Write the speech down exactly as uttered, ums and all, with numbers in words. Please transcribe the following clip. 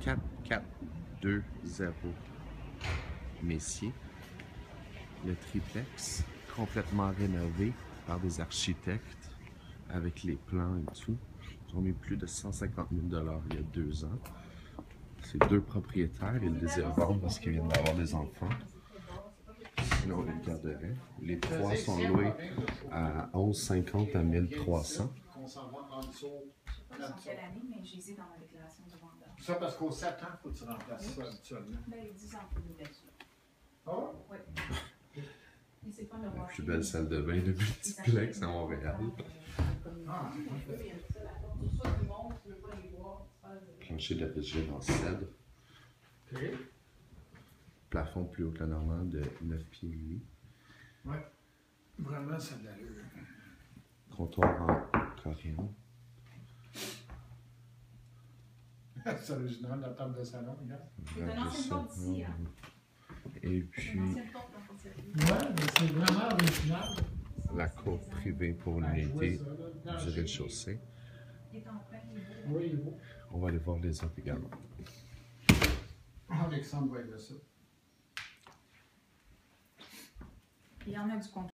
quatre quatre deux zéro Messier. Le triplex, complètement rénové par des architectes avec les plans et tout. Ils ont mis plus de cent cinquante mille dollars il y a deux ans. C'est deux propriétaires, ils le désirent vendre parce qu'ils viennent d'avoir des enfants. Sinon, ils le garderaient. Les trois sont loués à onze cinquante à mille trois cents. Quelle année, mais j'ai dit dans ma déclaration de vendeur. Ça, parce qu'au sept ans, il faut que tu remplaces ça habituellement. Ben, dix ans pour nous là-dessus. Ah ouais? Oui. Et c'est pas le La plus belle salle de bain de multiplex à Montréal. Ah, Plancher d'origine en cèdre. OK. Plafond plus haut que la normale de neuf pieds et demi. Ouais. Vraiment, ça a de l'allure. Comptoir en coréen. C'est original, la table de salon, regarde. C'est une ancienne porte ici, hein. Et C'est puis, une ancienne porte dans le service. Ouais, mais c'est vraiment original. la cour privée pour l'unité du rez-de-chaussée. Il est en plein niveau. Oui, il est beau. On va aller voir les autres également. Alexandre va aimer ça. Il y en a du comptoir.